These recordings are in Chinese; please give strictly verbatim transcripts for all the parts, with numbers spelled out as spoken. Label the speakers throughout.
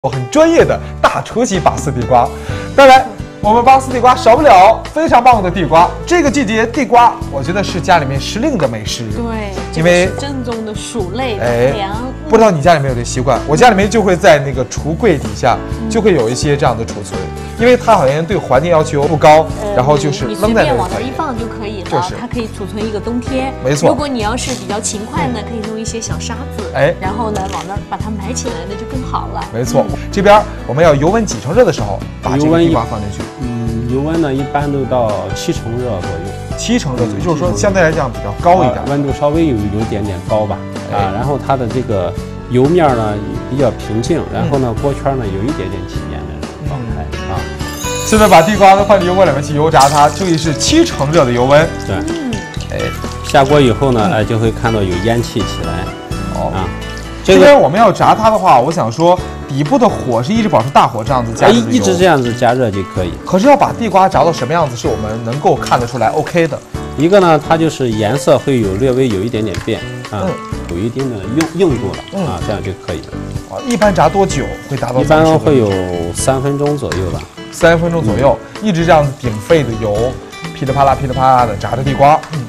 Speaker 1: 很专业的大厨级拔丝地瓜。当然，我们拔丝地瓜少不了非常棒的地瓜。这个季节地瓜，我觉得是家里面时令的美食。
Speaker 2: 对，
Speaker 1: 因为
Speaker 2: 这是正宗的薯类的粮。
Speaker 1: 不知道你家里面有这习惯？我家里面就会在那个橱柜底下就会有一些这样的储存，因为它好像对环境要求不高，
Speaker 2: 呃、
Speaker 1: 然后就是
Speaker 2: 你
Speaker 1: 扔在那里
Speaker 2: 往那一放就可以了，
Speaker 1: 就是
Speaker 2: 它可以储存一个冬天。
Speaker 1: 没错。
Speaker 2: 如果你要是比较勤快呢，可以弄一些小沙子，哎，然后呢往那儿把它埋起来，那就更好了。
Speaker 1: 没错，嗯、这边我们要油温几成热的时候把这个地瓜放进去。
Speaker 3: 嗯，油温呢一般都到七成热左右。
Speaker 1: 七成热左右，就是说相对来讲比较高一点，
Speaker 3: 呃、温度稍微有有点点高吧。哎、啊，然后它的这个油面呢比较平静，然后呢、嗯、锅圈呢有一点点起烟的这种状态、嗯、啊。
Speaker 1: 现在把地瓜都放进油锅里面去油炸它，注意是七成热的油温。
Speaker 3: 对，嗯、哎，下锅以后呢，哎、嗯、就会看到有烟气起来。
Speaker 1: 哦啊，这边我们要炸它的话，我想说底部的火是一直保持大火这样子加热，
Speaker 3: 一直这样子加热就可以。
Speaker 1: 可是要把地瓜炸到什么样子是我们能够看得出来 OK 的？
Speaker 3: 一个呢，它就是颜色会有略微有一点点变啊，嗯、有一定的硬硬度了、嗯、啊，这样就可以了。
Speaker 1: 啊，一般炸多久会达到？
Speaker 3: 一般会有三分钟左右吧。
Speaker 1: 三分钟左右，嗯、一直这样子顶沸的油，噼里啪啦噼里啪啦的炸着地瓜。嗯。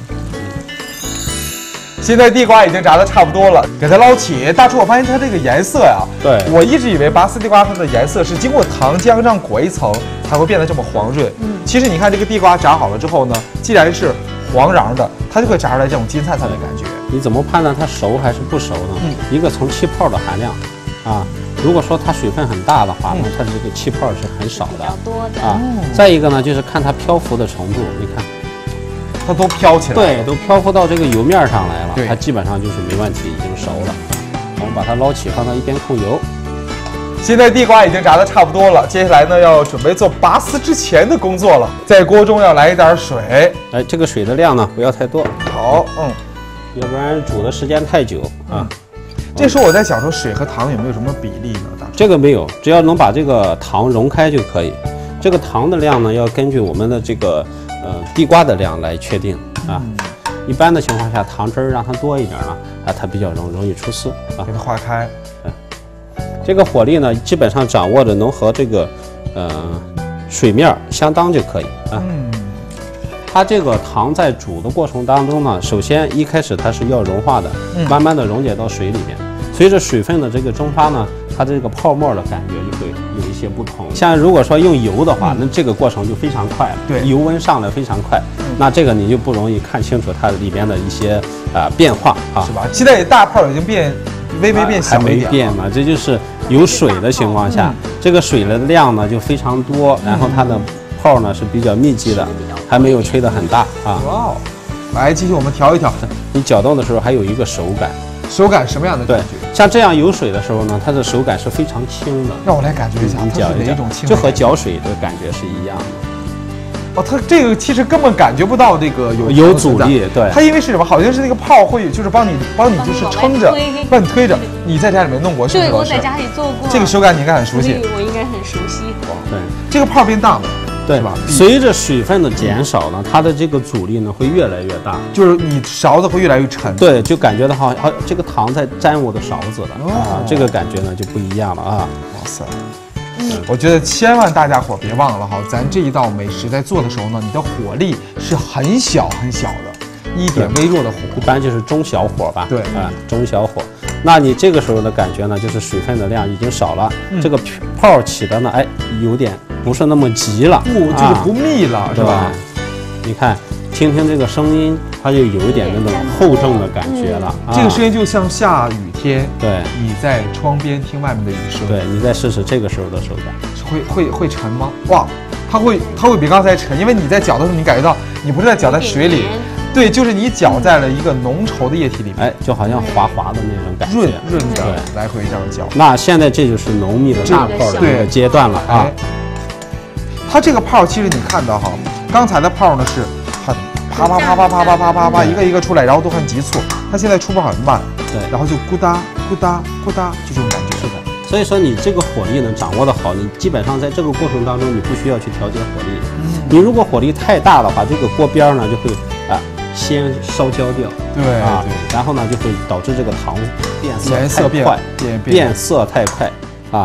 Speaker 1: 现在地瓜已经炸得差不多了，给它捞起。大厨，我发现它这个颜色呀，
Speaker 3: 对，
Speaker 1: 我一直以为拔丝地瓜它的颜色是经过糖浆这样裹一层才会变得这么黄润。嗯，其实你看这个地瓜炸好了之后呢，既然是黄瓤的，它就会炸出来这种金灿灿的感觉。
Speaker 3: 你怎么判断它熟还是不熟呢？嗯，一个从气泡的含量，啊，如果说它水分很大的话，那、嗯、它这个气泡是很少的，
Speaker 2: 比较多的
Speaker 3: 啊。再一个呢，就是看它漂浮的程度，你看。
Speaker 1: 它都飘起来了，
Speaker 3: 对，都漂浮到这个油面上来了，它基本上就是没问题，已经熟了。我们把它捞起，放到一边控油。
Speaker 1: 现在地瓜已经炸得差不多了，接下来呢要准备做拔丝之前的工作了，在锅中要来一点水。
Speaker 3: 哎，这个水的量呢不要太多，
Speaker 1: 好，嗯，
Speaker 3: 要不然煮的时间太久啊。
Speaker 1: 这时候我在想说，水和糖有没有什么比例呢？大
Speaker 3: 这个没有，只要能把这个糖溶开就可以。这个糖的量呢，要根据我们的这个。呃，地瓜的量来确定啊。嗯、一般的情况下，糖汁儿让它多一点呢，啊，它比较容容易出丝啊。
Speaker 1: 给它化开。
Speaker 3: 嗯、啊，这个火力呢，基本上掌握的能和这个呃水面相当就可以啊。嗯。它这个糖在煮的过程当中呢，首先一开始它是要融化的，嗯、慢慢的溶解到水里面。随着水分的这个蒸发呢，它这个泡沫的感觉就会有一些不同。像如果说用油的话，嗯、那这个过程就非常快了，
Speaker 1: 对，
Speaker 3: 油温上来非常快，嗯、那这个你就不容易看清楚它里面的一些啊、呃、变化啊，
Speaker 1: 是吧？现在大泡已经变微微变小一点，
Speaker 3: 还没变嘛，这就是有水的情况下，嗯、这个水的量呢就非常多，然后它的泡呢是比较密集的，还没有吹得很大啊。
Speaker 1: 哇哦，来继续我们调一调，
Speaker 3: 你搅动的时候还有一个手感。
Speaker 1: 手感什么样的感觉？
Speaker 3: 像这样有水的时候呢，它的手感是非常轻的。
Speaker 1: 让我来感觉一下，
Speaker 3: 你搅一搅，就和搅水的感觉是一样的。
Speaker 1: 哦，它这个其实根本感觉不到这个有
Speaker 3: 有阻力，对。
Speaker 1: 它因为是什么？好像是那个泡会就是帮你帮你就是撑着，帮你推着。你在家里面弄过是不是？
Speaker 2: 对，我在家里做过。
Speaker 1: 这个手感你应该很熟悉。
Speaker 2: 我应该很熟悉。
Speaker 3: 对，
Speaker 1: 这个泡变大了。
Speaker 3: 对吧？随着水分的减少呢，它的这个阻力呢会越来越大，
Speaker 1: 就是你勺子会越来越沉。
Speaker 3: 对，就感觉到好像这个糖在沾我的勺子了、哦、啊，这个感觉呢就不一样了啊。
Speaker 1: 哇塞，嗯，我觉得千万大家伙别忘了哈，咱这一道美食在做的时候呢，你的火力是很小很小的，一点微弱的火，
Speaker 3: 一般就是中小火吧。
Speaker 1: 对
Speaker 3: 啊，中小火。那你这个时候的感觉呢，就是水分的量已经少了，嗯、这个泡起的呢，哎，有点不是那么急了，
Speaker 1: 不，这个不密了，啊、是吧？
Speaker 3: 你看，听听这个声音，它就有一点那种厚重的感觉了。
Speaker 1: 嗯啊、这个声音就像下雨天，
Speaker 3: 对，
Speaker 1: 你在窗边听外面的雨声，
Speaker 3: 对你再试试这个时候的手感，
Speaker 1: 会会会沉吗？哇，它会它会比刚才沉，因为你在搅的时候，你感觉到你不是在搅在水里。对，就是你搅在了一个浓稠的液体里面，
Speaker 3: 哎，就好像滑滑的那种感觉，
Speaker 1: 润润的，来回这样搅。
Speaker 3: 那现在这就是浓密的大泡的这个阶段了啊。
Speaker 1: 它这个泡其实你看到哈，刚才的泡呢是很啪啪啪啪啪啪啪啪啪一个一个出来，然后都很急促。它现在出泡很慢，
Speaker 3: 对，
Speaker 1: 然后就咕哒咕哒咕哒，就这种感觉。
Speaker 3: 是的。所以说你这个火力呢掌握的好，你基本上在这个过程当中你不需要去调节火力。嗯、你如果火力太大的话，这个锅边呢就会啊。先烧焦掉，
Speaker 1: 对
Speaker 3: 啊，然后呢就会导致这个糖变色
Speaker 1: 颜色
Speaker 3: 太快，
Speaker 1: 变
Speaker 3: 变色太快啊。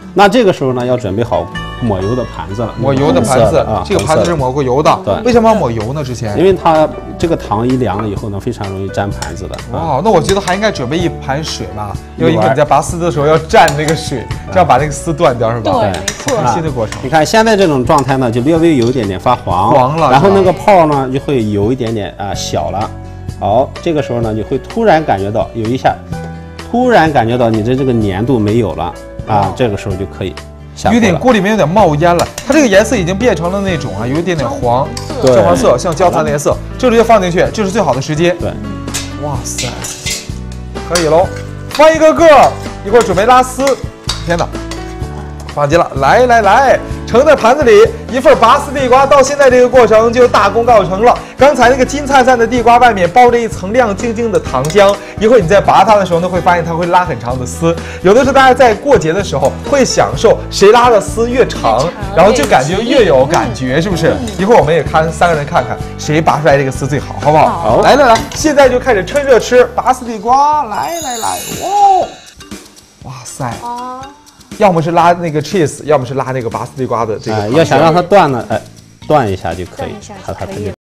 Speaker 3: 那这个时候呢，要准备好抹油的盘子了。
Speaker 1: 抹油的盘子啊，这个盘子是抹过油的。
Speaker 3: 对，
Speaker 1: 为什么要抹油呢？之前，
Speaker 3: 因为它这个糖一凉了以后呢，非常容易粘盘子的。
Speaker 1: 哦，那我觉得还应该准备一盘水吧，因为你在拔丝的时候要蘸那个水，这样把那个丝断掉是吧？
Speaker 2: 对，没错。
Speaker 1: 新的过程。
Speaker 3: 你看现在这种状态呢，就略微有一点点发黄，
Speaker 1: 黄了，
Speaker 3: 然后那个泡呢就会有一点点啊小了。好，这个时候呢，你会突然感觉到有一下，突然感觉到你的这个粘度没有了啊，这个时候就可以。
Speaker 1: 有点锅里面有点冒烟了，它这个颜色已经变成了那种啊，有一点点黄，焦黄色，像焦糖的颜色。这直接放进去，这是最好的时间。
Speaker 3: 对，
Speaker 1: 哇塞，可以喽，放一个个，一会儿准备拉丝。天哪，放进了，来来来，盛在盘子里，一份拔丝地瓜到现在这个过程就大功告成了。刚才那个金灿灿的地瓜外面包着一层亮晶晶的糖浆，一会儿你在拔它的时候呢，会发现它会拉很长的丝。有的时候大家在过节的时候会享受谁拉的丝越长，然后就感觉越有感觉，是不是？一会儿我们也看三个人看看谁拔出来这个丝最好，好不好？好，来来来，现在就开始趁热吃拔丝地瓜，来来来，哇，哇塞！啊。要么是拉那个 cheese， 要么是拉那个拔丝地瓜的这个、
Speaker 3: 呃。要想让它断呢，哎，断一下就可以，它它它就。